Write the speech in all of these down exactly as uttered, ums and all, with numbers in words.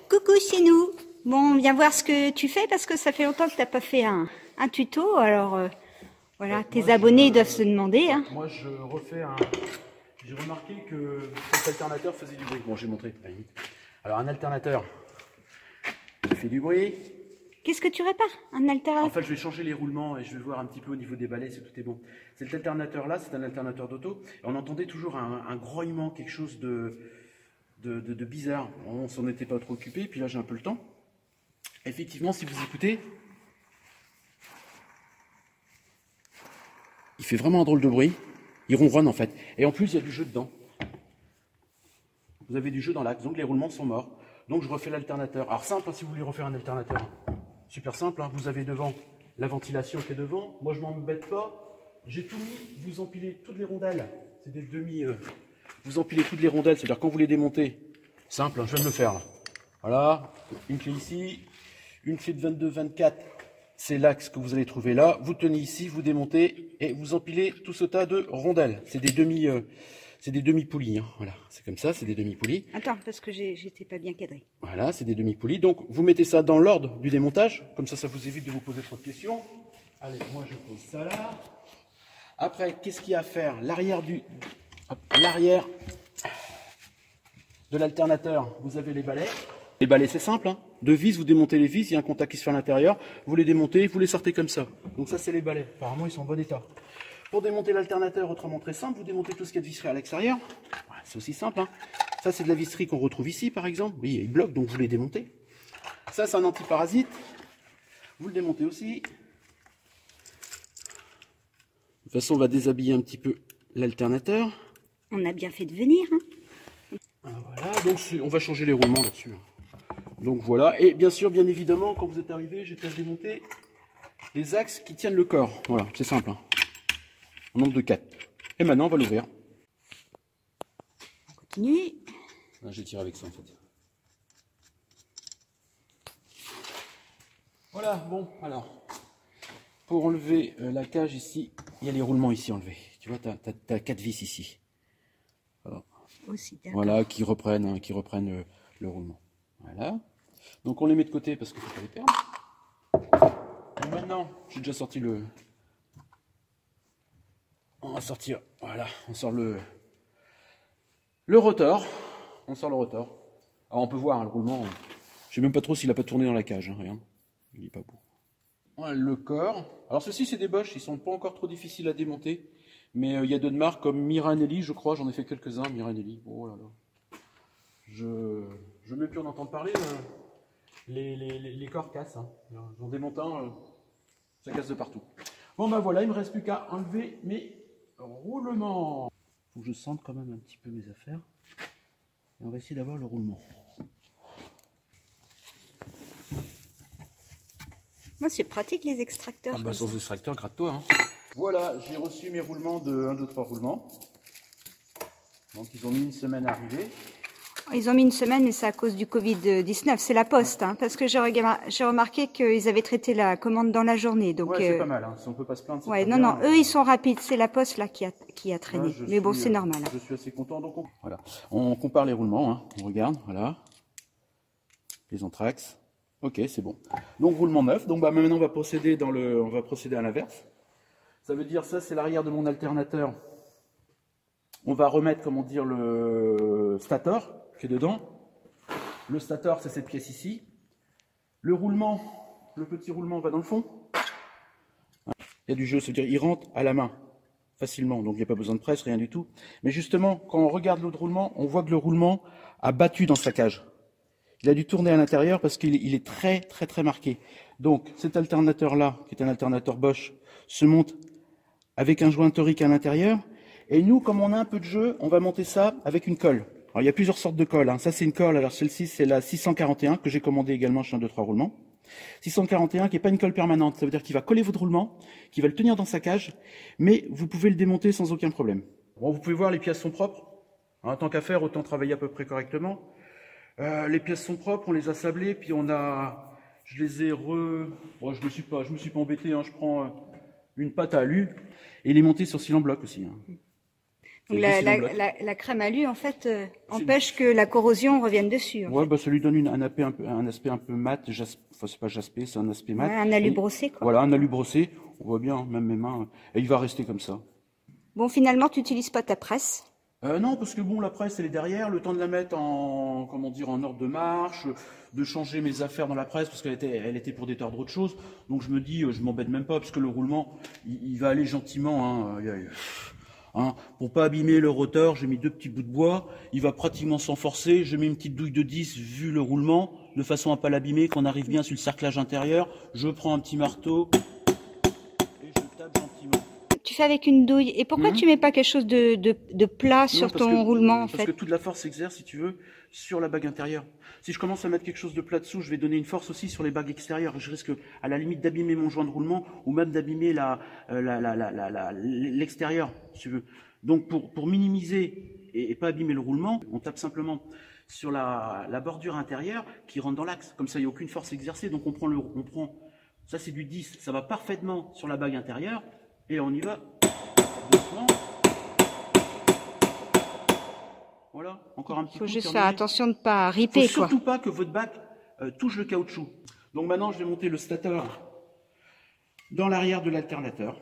Coucou, c'est nous. Bon, on vient voir ce que tu fais parce que ça fait longtemps que tu n'as pas fait un, un tuto. Alors, euh, voilà, tes moi, abonnés je, doivent se demander. Hein. Moi, je refais un... J'ai remarqué que cet alternateur faisait du bruit. Bon, j'ai montré. Alors, un alternateur qui fait du bruit. Qu'est-ce que tu répares? Un alternateur? En fait, je vais changer les roulements et je vais voir un petit peu au niveau des balais si tout est bon. Cet alternateur-là, c'est un alternateur d'auto. Et on entendait toujours un, un grognement, quelque chose de, de, de, de bizarre. On s'en était pas trop occupé. Puis là, j'ai un peu le temps. Effectivement, si vous écoutez, il fait vraiment un drôle de bruit. Il ronronne en fait. Et en plus, il y a du jeu dedans. Vous avez du jeu dans l'axe, donc les roulements sont morts. Donc je refais l'alternateur. Alors simple, hein, si vous voulez refaire un alternateur. Super simple, hein. Vous avez devant la ventilation qui est devant. Moi, je m'embête pas. J'ai tout mis. Vous empilez toutes les rondelles. C'est des demi... Euh, vous empilez toutes les rondelles. C'est-à-dire quand vous les démontez, simple, hein, je viens de le faire là. Voilà, une clé ici. Une clé de vingt-deux vingt-quatre. C'est l'axe que vous allez trouver là. Vous tenez ici, vous démontez et vous empilez tout ce tas de rondelles. C'est des demi, euh, c'est des demi-poulies. Hein. Voilà, c'est comme ça, c'est des demi-poulies. Attends, parce que j'étais pas bien cadré. Voilà, c'est des demi-poulies. Donc, vous mettez ça dans l'ordre du démontage. Comme ça, ça vous évite de vous poser trop de questions. Allez, moi, je pose ça là. Après, qu'est-ce qu'il y a à faire? L'arrière du, l'arrière de l'alternateur, vous avez les balais. Les balais, c'est simple, hein. Deux vis, vous démontez les vis, il y a un contact qui se fait à l'intérieur, vous les démontez, vous les sortez comme ça. Donc ça, c'est les balais. Apparemment, ils sont en bon état. Pour démonter l'alternateur, autrement très simple, vous démontez tout ce qu'il y a de visserie à l'extérieur. Voilà, c'est aussi simple, hein. Ça, c'est de la visserie qu'on retrouve ici, par exemple. Oui, il bloque, donc vous les démontez. Ça, c'est un antiparasite. Vous le démontez aussi. De toute façon, on va déshabiller un petit peu l'alternateur. On a bien fait de venir. Hein. Voilà, donc on va changer les roulements là-dessus. Donc voilà, et bien sûr, bien évidemment, quand vous êtes arrivé, j'ai fait démonter les axes qui tiennent le corps. Voilà, c'est simple. Hein. En nombre de quatre. Et maintenant, on va l'ouvrir. On continue. Ah, j'ai tiré avec ça en fait. Voilà, bon, alors, pour enlever euh, la cage ici, il y a les roulements ici enlevés. Tu vois, tu as, as, as quatre vis ici. Voilà, aussi, voilà qui reprennent, hein, qui reprennent euh, le roulement. Voilà. Donc on les met de côté parce qu'il ne faut pas les perdre. Et maintenant, j'ai déjà sorti le... On va sortir, voilà, on sort le... Le rotor. On sort le rotor. Alors on peut voir hein, le roulement. Je ne sais même pas trop s'il n'a pas tourné dans la cage. Hein, regarde, il n'est pas beau. Voilà, le corps. Alors ceux-ci c'est des Bosch, ils ne sont pas encore trop difficiles à démonter. Mais il euh, y a d'autres marques comme Miranelli, je crois, j'en ai fait quelques-uns, Miranelli. Oh là là. Je je veux même plus en entendre parler. Euh, les, les, les, les corps cassent. Hein. En démontant, euh, ça casse de partout. Bon ben voilà, il me reste plus qu'à enlever mes roulements. Faut que je sente quand même un petit peu mes affaires. Et on va essayer d'avoir le roulement. Moi, c'est pratique les extracteurs. Ah bah sans extracteur, gratte-toi. Hein. Voilà, j'ai reçu mes roulements de un, deux, trois roulements. Donc ils ont mis une semaine à arriver. Ils ont mis une semaine, mais c'est à cause du Covid dix-neuf. C'est la poste, hein, parce que j'ai remarqué qu'ils avaient traité la commande dans la journée. Donc, ouais, c'est euh... pas mal. Hein. Si on peut pas se plaindre, c'est ouais, non, bien, non, eux, ils sont rapides. C'est la poste là qui a, qui a traîné. Ouais, mais bon, suis, c'est normal. Je suis assez content. Donc, on, voilà. on compare les roulements. Hein. On regarde, voilà. Les anthrax. Ok, c'est bon. Donc, roulement neuf. Donc, bah, maintenant, on va procéder dans le, on va procéder à l'inverse. Ça veut dire, ça, c'est l'arrière de mon alternateur. On va remettre, comment dire, le stator qui est dedans. Le stator, c'est cette pièce ici. Le roulement, le petit roulement va dans le fond. Il y a du jeu, ça veut dire il rentre à la main facilement, donc il n'y a pas besoin de presse, rien du tout. Mais justement, quand on regarde l'autre roulement, on voit que le roulement a battu dans sa cage. Il a dû tourner à l'intérieur parce qu'il il est très très très marqué. Donc cet alternateur-là, qui est un alternateur Bosch, se monte avec un joint torique à l'intérieur. Et nous, comme on a un peu de jeu, on va monter ça avec une colle. Alors, il y a plusieurs sortes de colles. Hein. Ça, c'est une colle. Alors, celle-ci, c'est la six cent quarante et un que j'ai commandée également chez un, deux, trois roulements. six cent quarante et un qui n'est pas une colle permanente. Ça veut dire qu'il va coller votre roulement, qu'il va le tenir dans sa cage, mais vous pouvez le démonter sans aucun problème. Bon, vous pouvez voir, les pièces sont propres. En tant qu'à faire, autant travailler à peu près correctement. Euh, les pièces sont propres, on les a sablées, puis on a... Je les ai re... Bon, je me suis pas, je me suis pas embêté, hein. Je prends euh, une pâte à alu et les monter sur cylindre bloc aussi. Hein. La, la, la, la crème alu, en fait, euh, empêche que la corrosion revienne dessus. Ouais, fait. bah, ça lui donne une, un, aspect un, peu, un aspect un peu mat. Jas... Enfin, c'est pas jaspé, c'est un aspect mat. Ouais, un alu Et, brossé, quoi. Voilà, un alu brossé. On voit bien, même mes mains. Et il va rester comme ça. Bon, finalement, tu n'utilises pas ta presse? Euh, non, parce que bon, la presse, elle est derrière. Le temps de la mettre en, comment dire, en ordre de marche, de changer mes affaires dans la presse, parce qu'elle était, elle était pour détordre autre chose. Donc je me dis, je m'embête même pas, parce que le roulement, il, il va aller gentiment. Hein. Il y a, Hein, pour pas abîmer le rotor, j'ai mis deux petits bouts de bois. Il va pratiquement s'enforcer. Je mets une petite douille de dix vu le roulement, de façon à pas l'abîmer. Qu'on arrive bien sur le cerclage intérieur. Je prends un petit marteau et je tape gentiment. Tu fais avec une douille. Et pourquoi mmh. tu mets pas quelque chose de, de, de plat non, sur ton que, roulement en parce fait que toute la force s'exerce, si tu veux, sur la bague intérieure. Si je commence à mettre quelque chose de plat dessous, je vais donner une force aussi sur les bagues extérieures. Je risque à la limite d'abîmer mon joint de roulement ou même d'abîmer la, la, la, la, la, la, l'extérieur, si tu veux. Donc pour, pour minimiser et, et pas abîmer le roulement, on tape simplement sur la, la bordure intérieure qui rentre dans l'axe. Comme ça, il n'y a aucune force exercée. Donc on prend le, on prend, ça c'est du dix, ça va parfaitement sur la bague intérieure et on y va doucement. Voilà, encore un petit peu. Il faut juste terminé. faire attention de ne pas riper. Il ne faut surtout pas que votre bague euh, touche le caoutchouc. Donc maintenant, je vais monter le stateur dans l'arrière de l'alternateur.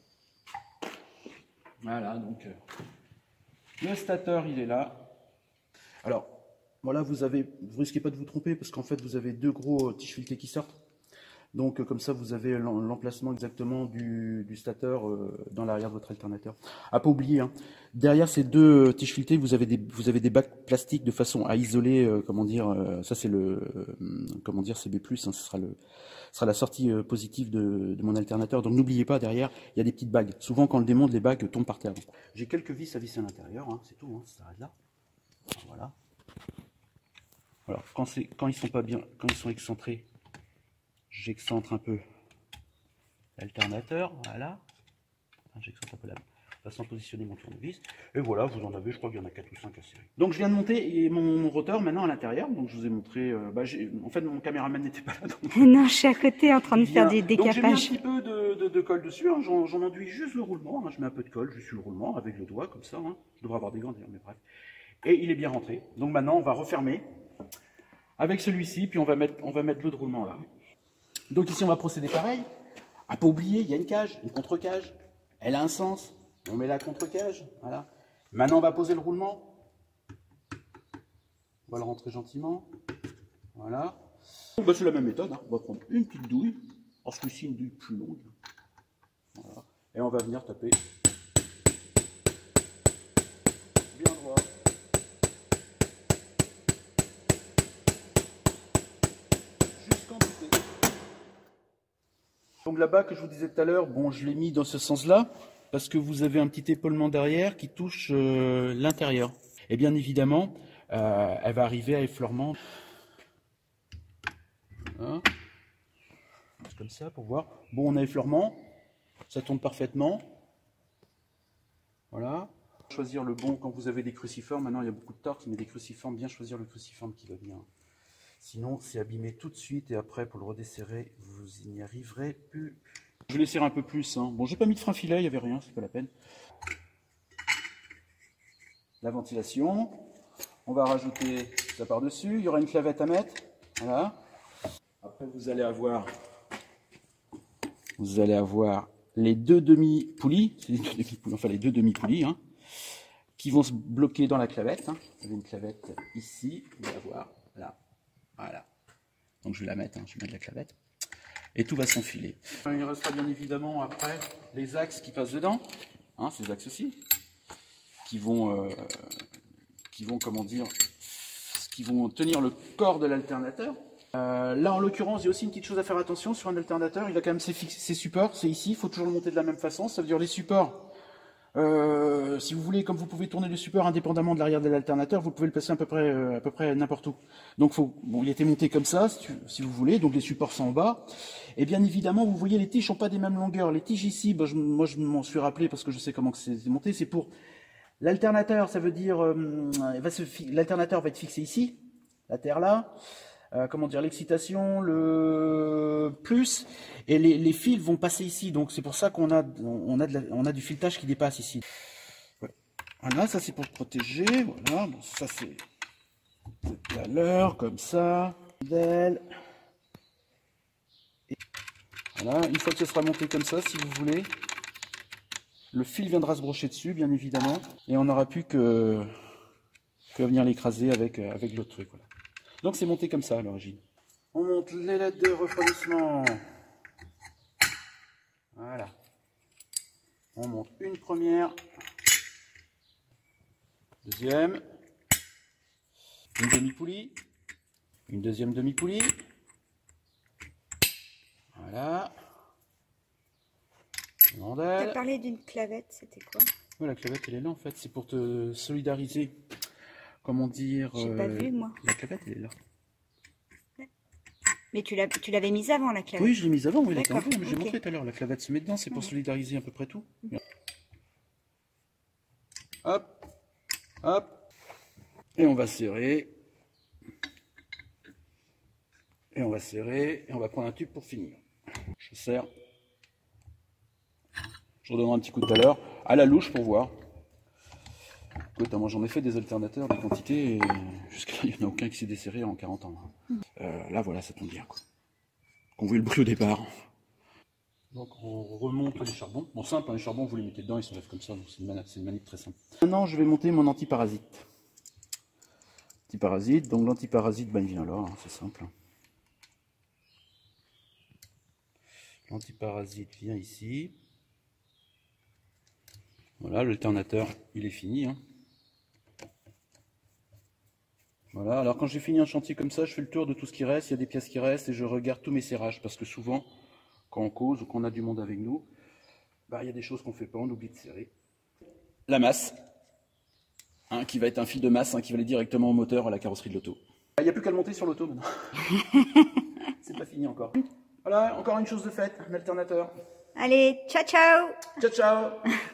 Voilà, donc euh, le stateur, il est là. Alors, voilà, vous avez, vous risquez pas de vous tromper parce qu'en fait, vous avez deux gros euh, tiges filetées qui sortent. Donc, euh, comme ça, vous avez l'emplacement exactement du, du stateur euh, dans l'arrière de votre alternateur. À pas oublier, hein, derrière ces deux euh, tiges filetées, vous avez des, vous avez des bacs plastiques de façon à isoler, euh, comment dire, euh, ça c'est le, euh, comment dire, C B plus, hein, ce sera le, ce sera la sortie euh, positive de, de mon alternateur. Donc, n'oubliez pas, derrière, il y a des petites bagues. Souvent, quand on le démonte, les bagues tombent par terre. J'ai quelques vis à visser à l'intérieur, hein, c'est tout, hein, ça s'arrête là. Voilà. Alors, quand c'est, quand ils sont pas bien, quand ils sont excentrés, j'excentre un peu l'alternateur, voilà. Enfin, j'excentre un peu la façon de positionner mon tournevis. Et voilà, vous en avez, je crois qu'il y en a quatre ou cinq à serrer. Donc je viens de monter mon, mon rotor maintenant à l'intérieur. Donc je vous ai montré. Euh, bah, en fait, mon caméraman n'était pas là. Donc... Non, je suis à côté en train de faire des Donc décapages. j'ai mis un petit peu de, de, de colle dessus. Hein. J'en enduis juste le roulement. Hein. Je mets un peu de colle juste sur le roulement avec le doigt comme ça. Hein. Je devrais avoir des gants d'ailleurs, mais bref. Et il est bien rentré. Donc maintenant, on va refermer avec celui-ci, puis on va mettre, on va mettre l'autre roulement là. Donc ici, on va procéder pareil. À pas oublier, il y a une cage, une contre-cage. Elle a un sens. On met la contre-cage. Voilà. Maintenant, on va poser le roulement. On va le rentrer gentiment. Voilà. Bah, c'est la même méthode. Hein. On va prendre une petite douille. Alors, celui-ci, une douille plus longue. Voilà. Et on va venir taper. Bien droit. Donc là-bas, que je vous disais tout à l'heure, bon, je l'ai mis dans ce sens-là, parce que vous avez un petit épaulement derrière qui touche euh, l'intérieur. Et bien évidemment, euh, elle va arriver à effleurement. Hein, comme ça, pour voir. Bon, on a effleurement, ça tourne parfaitement. Voilà. Choisir le bon, quand vous avez des cruciformes, maintenant il y a beaucoup de torques, mais des cruciformes, bien choisir le cruciforme qui va bien. Sinon, c'est abîmé tout de suite et après, pour le redesserrer, vous n'y arriverez plus. Je vais les serrer un peu plus. Hein. Bon, j'ai pas mis de frein filet, il n'y avait rien, c'est pas la peine. La ventilation. On va rajouter ça par-dessus. Il y aura une clavette à mettre. Voilà. Après, vous allez avoir, vous allez avoir les deux demi-poulies, enfin les deux demi-poulies, hein, qui vont se bloquer dans la clavette. Hein. Vous avez une clavette ici, vous allez avoir là. Voilà. Donc je vais la mettre, hein, je vais mettre la clavette. Et tout va s'enfiler. Il restera bien évidemment après les axes qui passent dedans, hein, ces axes-ci, qui vont, euh, qui vont, comment dire, qui vont tenir le corps de l'alternateur. Euh, là en l'occurrence, il y a aussi une petite chose à faire attention sur un alternateur, il a quand même ses, ses supports, c'est ici, il faut toujours le monter de la même façon, ça veut dire les supports. Euh, si vous voulez, comme vous pouvez tourner le support indépendamment de l'arrière de l'alternateur, vous pouvez le passer à peu près, euh, à peu près n'importe où. Donc, faut, bon, il a été monté comme ça, si, tu, si vous voulez. Donc, les supports sont en bas. Et bien évidemment, vous voyez, les tiges sont pas des mêmes longueurs. Les tiges ici, bah, je, moi, je m'en suis rappelé parce que je sais comment c'est monté. C'est pour l'alternateur, ça veut dire, euh, l'alternateur va être fixé ici, la terre là. Euh, comment dire, l'excitation, le plus, et les, les fils vont passer ici. Donc c'est pour ça qu'on a, on a, de la, on a du filetage qui dépasse ici. Ouais. Voilà, ça c'est pour se protéger. Voilà, bon, ça c'est tout à l'heure, comme ça. Modèle. Et voilà, une fois que ce sera monté comme ça, si vous voulez, le fil viendra se brocher dessus, bien évidemment, et on n'aura plus que, que venir l'écraser avec, avec l'autre truc. Voilà. Donc c'est monté comme ça à l'origine. On monte les L E D de refroidissement. Voilà. On monte une première, deuxième, une demi-poulie, une deuxième demi-poulie. Voilà. Tu as parlé d'une clavette, c'était quoi? Ouais, la clavette, elle est là en fait, c'est pour te solidariser. Comment dire? J'ai euh, pas vu, moi. La clavette, elle est là. Mais tu l'avais mise avant, la clavette? Oui, je l'ai mise avant, oui, d'accord. Mais j'ai okay. montré tout à l'heure, la clavette se met dedans, c'est pour ouais. solidariser à peu près tout. Mmh. Hop, hop, et on va serrer. Et on va serrer, et on va prendre un tube pour finir. Je serre. Je redonnerai un petit coup tout à l'heure, à la louche pour voir. Écoute, moi j'en ai fait des alternateurs, des quantités, et jusqu'à là il n'y en a aucun qui s'est desserré en quarante ans. Hein. Euh, là voilà, ça tombe bien. Quoi. On voit le bruit au départ. Donc on remonte les charbons. Bon, simple, hein, les charbons vous les mettez dedans, ils se lèvent comme ça, donc c'est une, une manip très simple. Maintenant je vais monter mon antiparasite. Antiparasite, donc l'antiparasite, ben, il vient là, hein, c'est simple. L'antiparasite vient ici. Voilà, l'alternateur, il est fini. Hein. Voilà, alors quand j'ai fini un chantier comme ça, je fais le tour de tout ce qui reste, il y a des pièces qui restent et je regarde tous mes serrages parce que souvent, quand on cause ou qu'on a du monde avec nous, bah, il y a des choses qu'on ne fait pas, on oublie de serrer. La masse, hein, qui va être un fil de masse hein, qui va aller directement au moteur, à la carrosserie de l'auto. Il n'y a plus qu'à le monter sur l'auto maintenant. C'est pas fini encore. Voilà, encore une chose de faite, un alternateur. Allez, ciao ciao. Ciao ciao.